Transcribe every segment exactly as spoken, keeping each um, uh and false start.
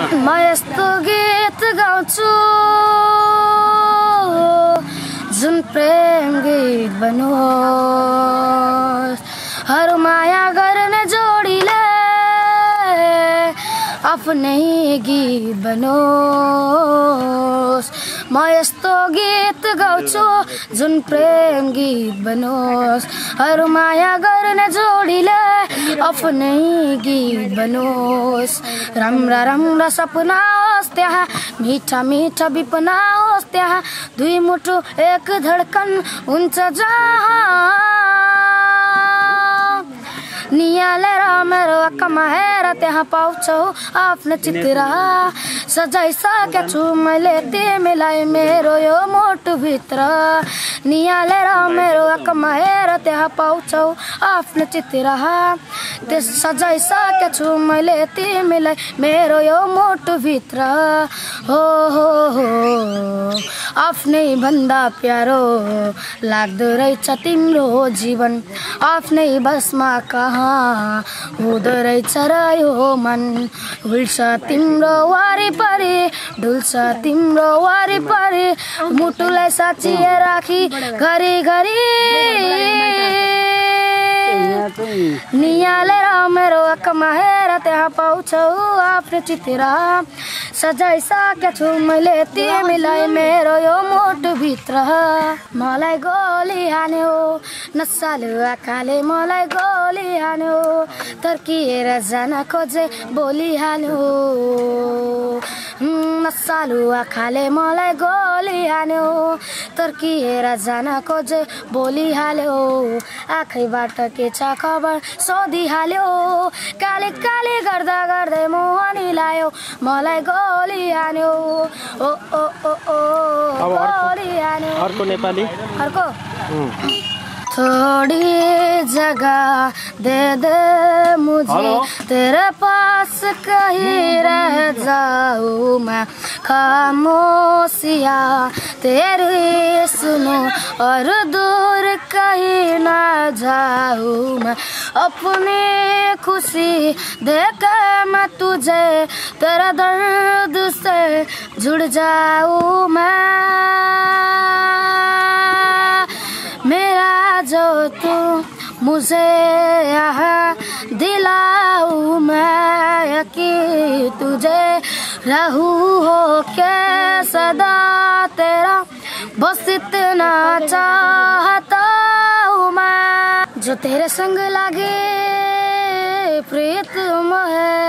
म यस्तो गीत गाउँछु जुन प्रेम गीत बनोस् हर माया गर्ने जोडीले आफ्नै गीत बनोस् म यस्तो गीत गाउँछु जुन प्रेम गीत बनोस् हर माया गर्ने जोडीले आफ्नै गीत बनोस् राम्रा राम्रा सपना होस् त्यहाँ मिठा मिठा विपना होस् त्यहाँ दुई मुटु एक धडकन हुन्छ जहाँ नियालेर मेरो आँखामा हेर त्यहाँ पाउँछौ आफ्नो चित्र सजाइसकेको छु मैले तिमीलाई मेरो यो मुटुभित्र नियालेर मेरो आँखामा हेर त्यहाँ पाउँछौ आफ्नो चित्र त्यस सजाइसकेको छु मैले तिमीलाई मेरो यो मुटुभित्र हो हो हो आफ्नै भन्दा प्यारो लाग्दो रहेछ तिम्रो जीवन आफ्नै बसमा कहाँ हुँदो रहेछ र यो मन डुल्छ तिम्रो वारिपरि डुल्छ तिम्रो वारिपरि मुटुलाई साँचिए राखी घरि घरि नियालेर मेरो आँखामा हेर त्यहाँ पाउँछौ आफ्नो चित्र सजाइसकेको छु मैले तिमीलाई मेरो यो मुटुभित्र मलाई गोली हान्यो नसालु आँखाले मलाई गोली हान्यो तर्किएर जान खोजे बोली हान्यो नसालु आँखाले मलाई गोली हान्यो तर्किएर जान खोजे बोली हाल्यो आँखैबाट के छ खबर सोधिहाल्यो काले काले गर्दा गर्दै मोहनी लायो मलाई गोली हान्यो ओ ओ ओ ओ गोली हान्यो अर्को नेपाली अर्को थोड़ी जगह दे दे मुझे तेरे पास कहीं रह जाऊं मैं खामोशिया तेरी सुनो और दूर कहीं ना जाऊं मैं अपनी खुशी देकर मैं तुझे तेरा दर्द से जुड़ जाऊं मैं मेरा जो तू मुझे यहाँ दिलाऊं मैं यकीन तुझे रहूं हो के सदा तेरा बस इतना चाहता हूँ मैं जो तेरे संग लागे प्रीतम है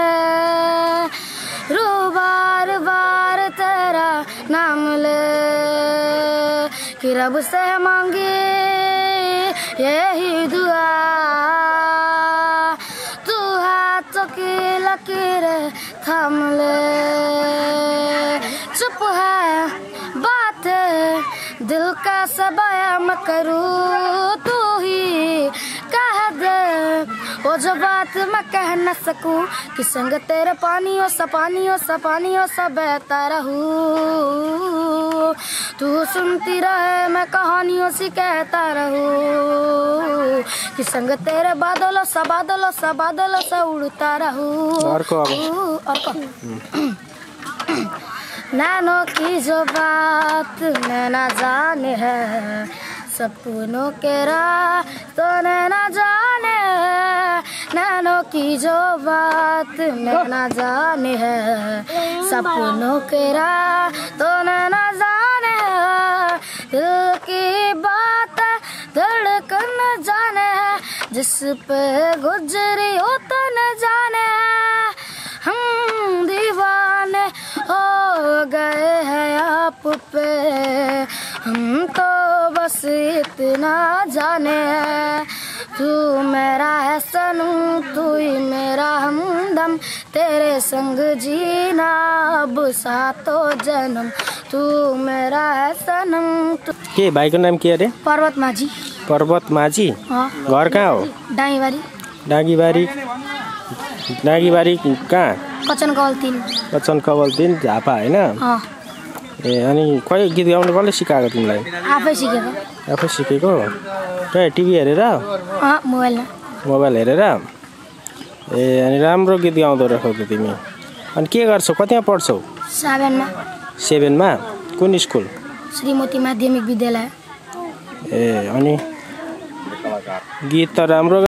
रो बार बार तेरा नाम ले कि रब से मांगे यही दुआ तू हाथों की लकीरें थाम ले चुप है बातें दिल का सब बयां मैं करूँ तू ही कह दे वो जो बात मैं कह न सकूं कि संग तेरे पानियों सा पानियों सा पानियों सा बहता रहूं तू सुनती रहे मैं कहानियों सी कहता रहूं कि संग तेरे बादलों सा बादलों सा बादलों सा उड़ता रहूं नैनों की जो बात मैं ना जाने है सपनों के राह तो ना जाने नैनों की जो बात मैं ना जाने है सपनों के राह तो ना जाने दिल की बात धड़कन जाने है जिस पे गुजरी हो तो न जाने हम दीवाने हो गए हैं आप पे हम तो बस इतना जाने तू मेरा है सनम तू ही मेरा हमदम तेरे संग जीना अब सातों जन्म तू मेरा है सनम के भाइको नाम के अरे पर्वत माझी पर्वत माझी घर कहाँ हो डाँगीबारी डाँगीबारी डाँगीबारी कहाँ कचन कवल तीन कचन कवल तीन झापा हैन ए अनि कहिले गीत गाउनु कसले सिकाएको तिमीलाई आफै सिकेको आफै सिकेको कहाँ टिभी हेरेर मोबाइलमा मोबाइल हेरेर ए अनि राम्रो गीत गाउँदो रहेछौ त तिमी अनि के गर्छौ कतिमा पढ्छौ साबेनमा सेभेनमा कुन स्कुल श्रीमती माध्यमिक विद्यालय ए अनि गीत त राम्रो